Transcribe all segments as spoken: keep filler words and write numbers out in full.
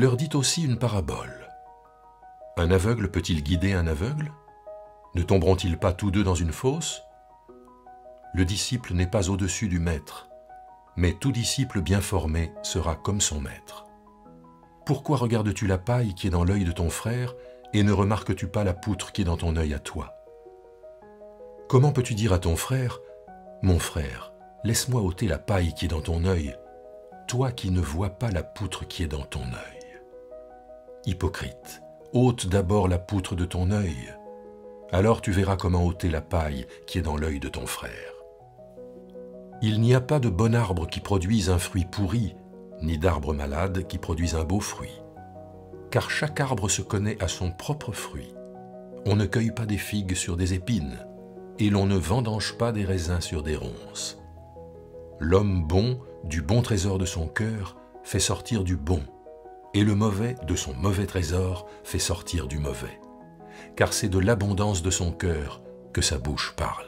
leur dit aussi une parabole. Un aveugle peut-il guider un aveugle? Ne tomberont-ils pas tous deux dans une fosse? Le disciple n'est pas au-dessus du maître, mais tout disciple bien formé sera comme son maître. Pourquoi regardes-tu la paille qui est dans l'œil de ton frère et ne remarques-tu pas la poutre qui est dans ton œil à toi? Comment peux-tu dire à ton frère, « Mon frère, laisse-moi ôter la paille qui est dans ton œil, toi qui ne vois pas la poutre qui est dans ton œil? » Hypocrite, ôte d'abord la poutre de ton œil, alors tu verras comment ôter la paille qui est dans l'œil de ton frère. Il n'y a pas de bon arbre qui produise un fruit pourri, ni d'arbre malade qui produise un beau fruit. Car chaque arbre se connaît à son propre fruit. On ne cueille pas des figues sur des épines, et l'on ne vendange pas des raisins sur des ronces. L'homme bon, du bon trésor de son cœur, fait sortir du bon, et le mauvais, de son mauvais trésor, fait sortir du mauvais. Car c'est de l'abondance de son cœur que sa bouche parle.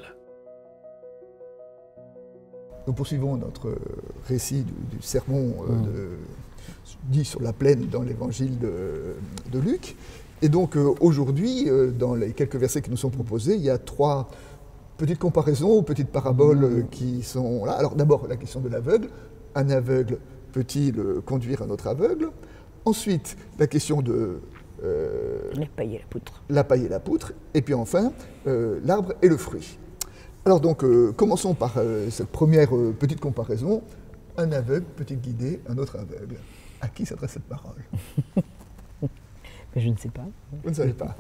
Nous poursuivons notre récit du, du sermon euh, de, dit sur la plaine dans l'évangile de, de Luc. Et donc euh, aujourd'hui, euh, dans les quelques versets qui nous sont proposés, il y a trois petites comparaisons, petites paraboles euh, qui sont là. Alors d'abord, la question de l'aveugle. Un aveugle peut-il conduire un autre aveugle? Ensuite, la question de euh, la paille et la poutre. La paille et la poutre. Et puis enfin, euh, l'arbre et le fruit. Alors donc, euh, commençons par euh, cette première euh, petite comparaison. Un aveugle peut-il guider un autre aveugle? À qui s'adresse cette parole? Mais je ne sais pas. Vous ne savez pas?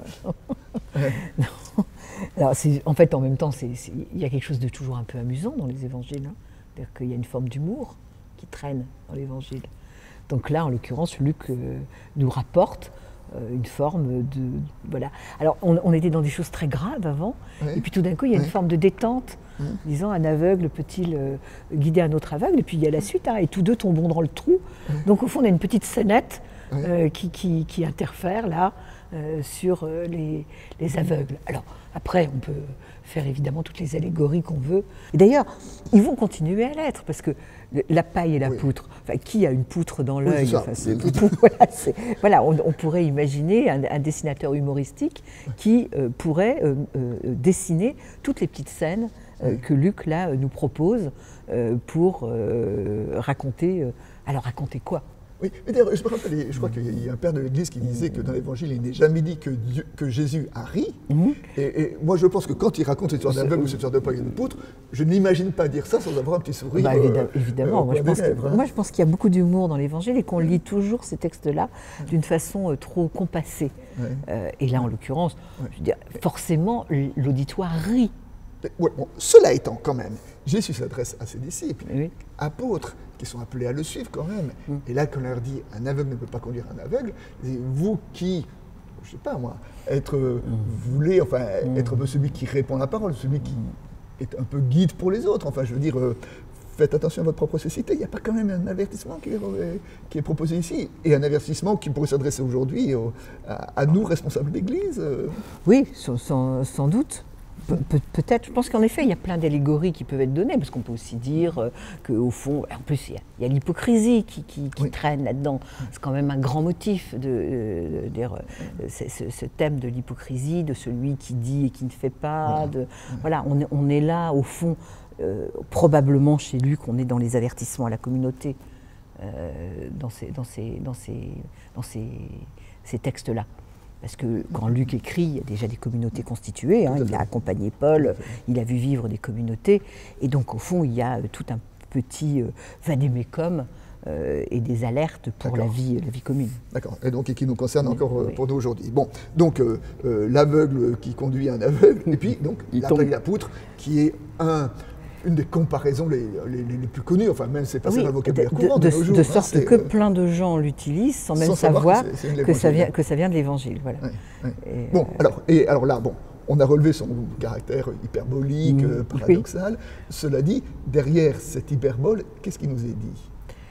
Non. Alors, en fait, en même temps, il y a quelque chose de toujours un peu amusant dans les évangiles. Hein. C'est-à-dire qu'il y a une forme d'humour qui traîne dans l'évangile. Donc là, en l'occurrence, Luc euh, nous rapporte euh, une forme de... Voilà. Alors, on, on était dans des choses très graves avant, oui. Et puis tout d'un coup, il y a oui. une forme de détente, oui. disant un aveugle peut-il euh, guider un autre aveugle? Et puis il y a la suite, hein, et tous deux tomberont dans le trou. Oui. Donc au fond, on a une petite scénette oui. euh, qui, qui, qui interfère là euh, sur euh, les, les aveugles. Alors après, on peut faire évidemment toutes les allégories qu'on veut. Et d'ailleurs, ils vont continuer à l'être, parce que la paille et la oui. poutre, enfin, qui a une poutre dans l'œil? Oui, enfin, voilà, voilà on, on pourrait imaginer un, un dessinateur humoristique qui euh, pourrait euh, euh, dessiner toutes les petites scènes euh, oui. que Luc là euh, nous propose euh, pour euh, raconter. Euh, alors raconter quoi? Oui, mais d'ailleurs, je, je crois qu'il y a un père de l'Église qui disait que dans l'Évangile, il n'est jamais dit que, Dieu, que Jésus a ri. Mmh. Et, et moi, je pense que quand il raconte cette histoire d'aveugle ou cette histoire de paille et de poutre, je n'imagine pas dire ça sans avoir un petit sourire. Bah, évidemment, euh, évidemment. Euh, moi, je pense lèvres, que, hein. moi, je pense qu'il y a beaucoup d'humour dans l'Évangile et qu'on lit toujours ces textes-là mmh. d'une façon euh, trop compassée. Ouais. Euh, et là, en l'occurrence, ouais. je veux dire, forcément, l'auditoire rit. Ouais, bon, cela étant, quand même, Jésus s'adresse à ses disciples, oui. apôtres, qui sont appelés à le suivre quand même. Mm. Et là, quand on leur dit « un aveugle ne peut pas conduire un aveugle », vous qui, je ne sais pas moi, être, mm. voulez, enfin, mm. être celui qui répond la parole, celui qui est un peu guide pour les autres, enfin, je veux dire, euh, faites attention à votre propre cécité, il n'y a pas quand même un avertissement qui est, qui est proposé ici, et un avertissement qui pourrait s'adresser aujourd'hui à, à nous, responsables d'Église. Euh. Oui, sans, sans doute. Pe Peut-être, je pense qu'en effet, il y a plein d'allégories qui peuvent être données, parce qu'on peut aussi dire euh, qu'au fond, en plus, il y a, a l'hypocrisie qui, qui, qui oui. traîne là-dedans. C'est quand même un grand motif, de, de, de, de ce, ce thème de l'hypocrisie, de celui qui dit et qui ne fait pas. De, voilà, on est, on est là, au fond, euh, probablement chez Luc, on est dans les avertissements à la communauté, euh, dans ces, dans ces, dans ces, dans ces, ces textes-là. Parce que quand Luc écrit, il y a déjà des communautés constituées, hein, il a accompagné Paul, il a vu vivre des communautés, et donc au fond il y a tout un petit euh, vadémécum euh, et des alertes pour la vie, la vie commune. D'accord, et donc et qui nous concerne oui, encore euh, oui. pour nous aujourd'hui. Bon, donc euh, euh, l'aveugle qui conduit un aveugle, et puis donc la paille et la poutre, qui est un... une des comparaisons les, les, les plus connues, enfin même c'est pas oui, ça le vocabulaire de, courant de, de nos jours. De sorte hein, que euh, plein de gens l'utilisent sans même sans savoir, savoir que, c'est, c'est que, ça vient, que ça vient de l'Évangile. Voilà. Oui, oui. Et, bon, euh, alors, et alors là, bon, on a relevé son caractère hyperbolique, mmh, euh, paradoxal. Oui. Cela dit, derrière cette hyperbole, qu'est-ce qui nous est dit?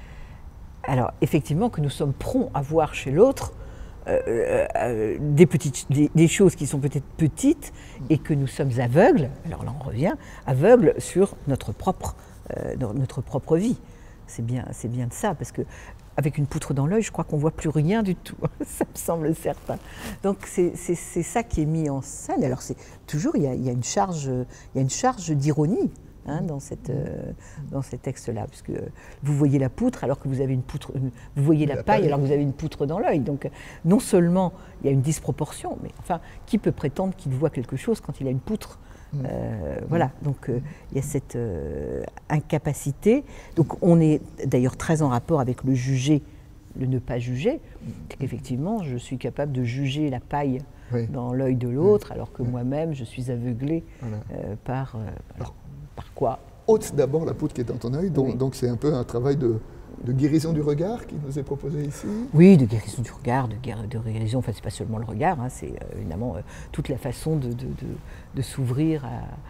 Alors, effectivement, que nous sommes prompts à voir chez l'autre Euh, euh, des, petites, des, des choses qui sont peut-être petites et que nous sommes aveugles, alors là on revient, aveugles sur notre propre, euh, notre propre vie. c'est bien, c'est bien de ça, parce que avec une poutre dans l'œil, je crois qu'on ne voit plus rien du tout, ça me semble certain. Donc c'est ça qui est mis en scène. Alors c'est toujours, il y a, il y a une charge, il y a une charge d'ironie hein, dans, cette, euh, dans ces textes-là, parce que vous voyez la poutre alors que vous avez une poutre, une, vous voyez la, la paille, paille alors que vous avez une poutre dans l'œil. Donc non seulement il y a une disproportion, mais enfin, qui peut prétendre qu'il voit quelque chose quand il a une poutre? Euh, voilà, donc euh, il y a cette euh, incapacité. Donc on est d'ailleurs très en rapport avec le juger, le ne pas juger. C'est qu'effectivement, je suis capable de juger la paille oui. dans l'œil de l'autre, oui. alors que oui. moi-même, je suis aveuglé voilà. euh, par, euh, alors, par quoi? Ôte d'abord la poutre qui est dans ton œil, donc donc c'est un peu un travail de, de guérison du regard qui nous est proposé ici. Oui, de guérison du regard, de, guéri de guérison, enfin c'est pas seulement le regard, hein, c'est euh, évidemment euh, toute la façon de, de, de, de s'ouvrir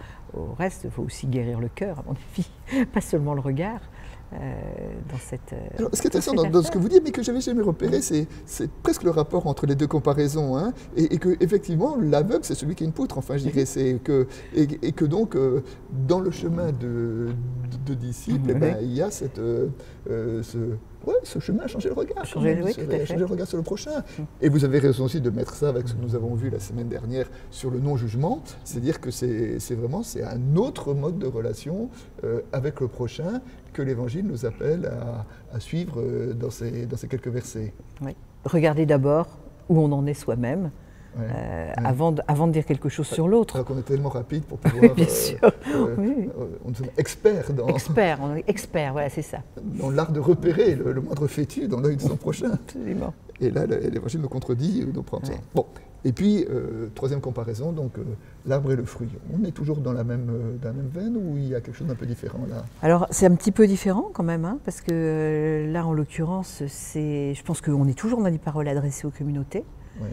au reste. Il faut aussi guérir le cœur, à mon avis, pas seulement le regard. Euh, dans cette, euh, Alors, ce qui est intéressant dans, dans ce que vous dites, mais que je n'avais jamais repéré, c'est presque le rapport entre les deux comparaisons, hein, et, et que effectivement l'aveugle c'est celui qui a une poutre, enfin je dirais, c'est que et, et que donc euh, dans le chemin de, de, de disciples, mmh, eh ben, oui. il y a cette, euh, ce, ouais, ce chemin à changer le regard, changer, même, oui, à changer le regard sur le prochain. Mmh. Et vous avez raison aussi de mettre ça avec ce que nous avons vu la semaine dernière sur le non-jugement, c'est-à-dire que c'est vraiment c'est un autre mode de relation euh, avec le prochain que l'Évangile nous appelle à, à suivre dans ces, dans ces quelques versets. Oui. Regardez d'abord où on en est soi-même, ouais, euh, ouais. avant, de, avant de dire quelque chose sur l'autre. Alors qu'on est tellement rapide pour pouvoir... Bien euh, sûr. Euh, oui. On est expert dans... Expert, on est expert, voilà, c'est ça. Dans l'art de repérer le, le moindre fétu dans l'œil de son prochain. Absolument. Et là, l'Évangile nous contredit, nous prend ça. Bon. Et puis, euh, troisième comparaison, donc euh, l'arbre et le fruit. On est toujours dans la même, euh, dans la même veine ou il y a quelque chose d'un peu différent là? Alors, c'est un petit peu différent quand même, hein, parce que euh, là, en l'occurrence, je pense qu'on est toujours dans des paroles adressées aux communautés. Oui.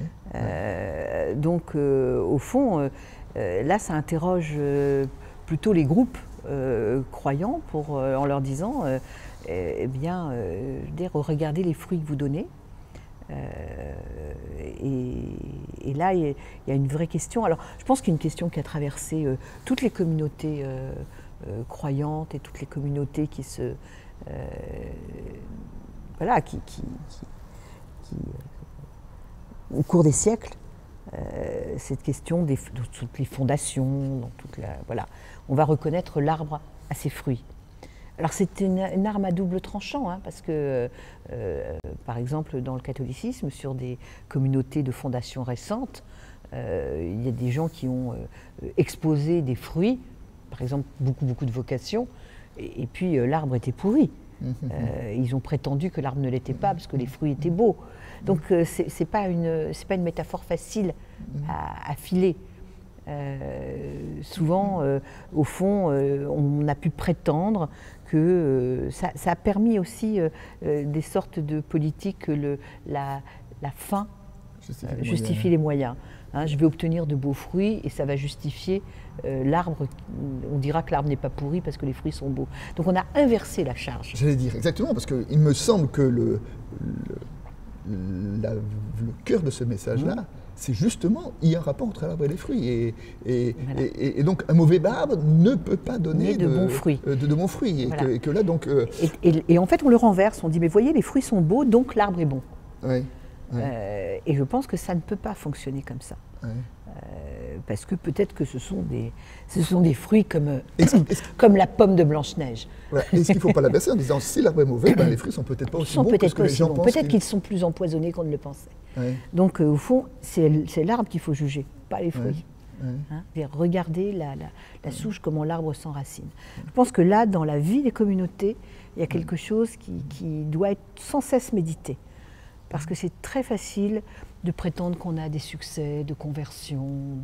Euh, donc, euh, au fond, euh, là, ça interroge euh, plutôt les groupes euh, croyants pour, euh, en leur disant, euh, eh bien, euh, dire, regardez les fruits que vous donnez. Euh, et, et là, il y a une vraie question. Alors, je pense qu'il y a une question qui a traversé euh, toutes les communautés euh, euh, croyantes et toutes les communautés qui se, euh, voilà, qui, qui, qui, qui euh, au cours des siècles, euh, cette question des, de toutes les fondations, dans toute la, voilà, on va reconnaître l'arbre à ses fruits. Alors c'est une, une arme à double tranchant, hein, parce que, euh, par exemple, dans le catholicisme, sur des communautés de fondation récentes, euh, il y a des gens qui ont euh, exposé des fruits, par exemple beaucoup, beaucoup de vocations, et, et puis euh, l'arbre était pourri. Euh, ils ont prétendu que l'arbre ne l'était pas parce que les fruits étaient beaux. Donc euh, c'est pas une, c'est pas une métaphore facile à, à filer. Euh, souvent, euh, au fond, euh, on a pu prétendre que euh, ça, ça a permis aussi euh, euh, des sortes de politiques que le, la, la fin justifie, euh, les, justifie moyens. les moyens. Hein, je vais obtenir de beaux fruits et ça va justifier euh, l'arbre. On dira que l'arbre n'est pas pourri parce que les fruits sont beaux. Donc on a inversé la charge. J'allais dire exactement, parce qu'il me semble que le, le, la, le cœur de ce message-là, mmh. c'est justement, il y a un rapport entre l'arbre et les fruits. Et, et, voilà. et, et donc, un mauvais arbre ne peut pas donner de, de bons fruits. De, de bons fruits. Et, voilà. que, et que là, donc... Euh, et, et, et en fait, on le renverse. On dit, mais voyez, les fruits sont beaux, donc l'arbre est bon. Oui. Ouais. Euh, et je pense que ça ne peut pas fonctionner comme ça. Ouais. Euh, parce que peut-être que ce sont des, ce sont des fruits comme, est-ce, est-ce, comme la pomme de Blanche-Neige. Ouais. Est-ce qu'il ne faut pas l'abaisser en disant, si l'arbre est mauvais, ben, les fruits sont peut-être pas aussi bons que ce que les gens pensent? Peut-être qu'ils sont plus empoisonnés qu'on ne le pensait. Ouais. Donc, euh, au fond, c'est l'arbre qu'il faut juger, pas les fruits. Ouais. Ouais. Hein, regardez la, la, la souche, comment l'arbre s'enracine. Je pense que là, dans la vie des communautés, il y a quelque chose qui, qui doit être sans cesse médité. Parce que c'est très facile de prétendre qu'on a des succès de conversion,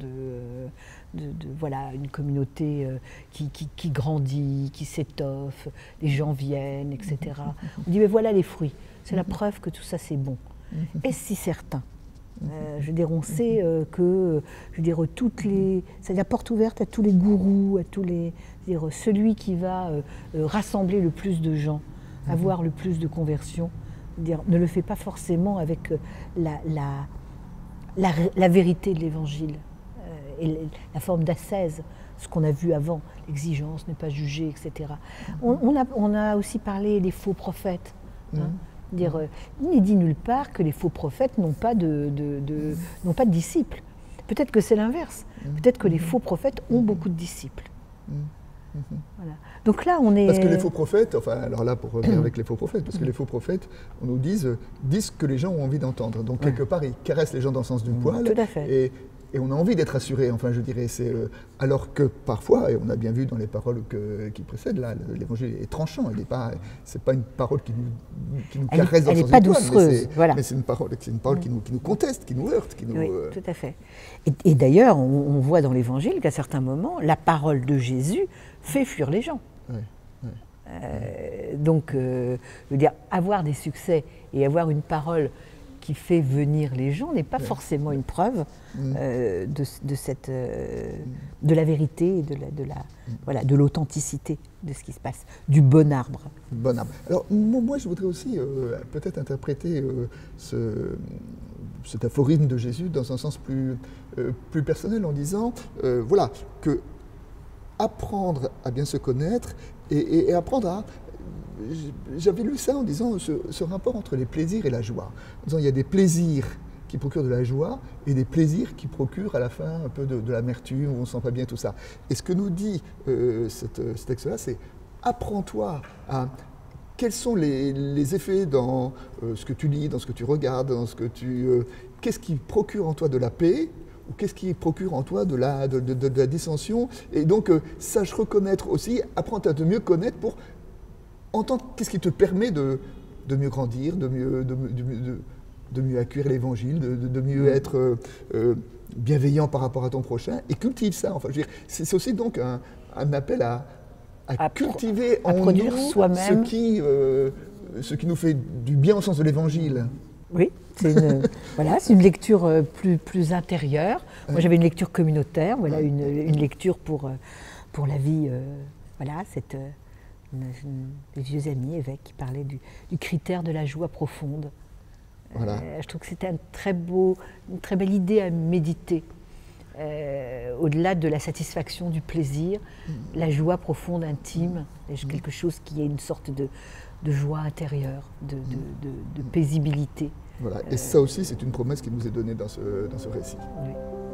de, de, de voilà, une communauté qui, qui, qui grandit, qui s'étoffe, les gens viennent, et cetera. On dit, mais voilà les fruits, c'est la preuve que tout ça c'est bon. Est-ce si certain? Euh, je veux dire, on sait euh, que, je veux dire, toutes les, c'est la porte ouverte à tous les gourous, à tous les, je veux dire, celui qui va euh, rassembler le plus de gens, avoir le plus de conversions, dire, ne le fait pas forcément avec la, la, la, la vérité de l'Évangile euh, et la forme d'ascèse ce qu'on a vu avant, l'exigence, ne pas juger, et cetera. On, on, a, on a aussi parlé des faux prophètes. Hein. Mmh. Dire, euh, il n'est dit nulle part que les faux prophètes n'ont pas de, de, de, n'ont pas de disciples. Peut-être que c'est l'inverse. Peut-être que les faux prophètes ont beaucoup de disciples. Voilà. Donc là, on est... Parce que les faux prophètes, enfin, alors là, pour revenir avec les faux prophètes, parce que les faux prophètes, on nous dise, disent ce que les gens ont envie d'entendre. Donc, quelque part, ils caressent les gens dans le sens du poil. Tout à fait. Et, et on a envie d'être assuré, enfin, je dirais. C'est, euh, alors que parfois, et on a bien vu dans les paroles que, qui précèdent, là, l'évangile est tranchant. Ce n'est pas, c'est pas une parole qui nous, qui nous elle, caresse dans elle le sens pas du poil. doucereuse, Mais c'est, voilà. mais c'est une parole, c'est une parole qui, nous, qui nous conteste, qui nous heurte. Qui nous, oui, euh... tout à fait. Et, et d'ailleurs, on, on voit dans l'évangile qu'à certains moments, la parole de Jésus fait fuir les gens. Ouais, ouais. Euh, donc, euh, je veux dire, avoir des succès et avoir une parole qui fait venir les gens n'est pas ouais. forcément une preuve mm. euh, de, de, cette, euh, de la vérité et de, la, de, la, mm. voilà, de l'authenticité de ce qui se passe, du bon arbre. Bon arbre. Alors, moi, je voudrais aussi euh, peut-être interpréter euh, ce, cet aphorisme de Jésus dans un sens plus, euh, plus personnel en disant, euh, voilà, que apprendre à bien se connaître et, et, et apprendre à... J'avais lu ça en disant ce, ce rapport entre les plaisirs et la joie. En disant il y a des plaisirs qui procurent de la joie et des plaisirs qui procurent à la fin un peu de, de l'amertume, où on ne sent pas bien tout ça. Et ce que nous dit euh, cette, ce texte-là, c'est apprends-toi à... Quels sont les, les effets dans euh, ce que tu lis, dans ce que tu regardes, dans ce que tu... Euh, qu'est-ce qui procure en toi de la paix ? Ou qu'est-ce qui procure en toi de la, de, de, de la dissension? Et donc, euh, sache reconnaître aussi, apprends à te mieux connaître pour entendre qu'est-ce qui te permet de, de mieux grandir, de mieux, de, de, de, de mieux accueillir l'évangile, de, de, de mieux être euh, euh, bienveillant par rapport à ton prochain, et cultive ça. Enfin, je veux dire, c'est aussi donc un, un appel à, à, à cultiver à en nous ce qui, euh, ce qui nous fait du bien au sens de l'évangile. Oui, c'est une, voilà, c'est une lecture plus, plus intérieure. Moi, j'avais une lecture communautaire, voilà, une, une lecture pour, pour la vie. Euh, voilà, cette, une, une, des vieux amis évêques qui parlaient du, du critère de la joie profonde. Voilà. Euh, je trouve que c'était un très beau, une très belle idée à méditer. Euh, au-delà de la satisfaction, du plaisir, mmh. la joie profonde, intime, mmh. quelque chose qui est une sorte de... de joie intérieure, de, de, de, de paisibilité. Voilà. Et euh, ça aussi, c'est une promesse qui nous est donnée dans ce, dans ce récit. Oui.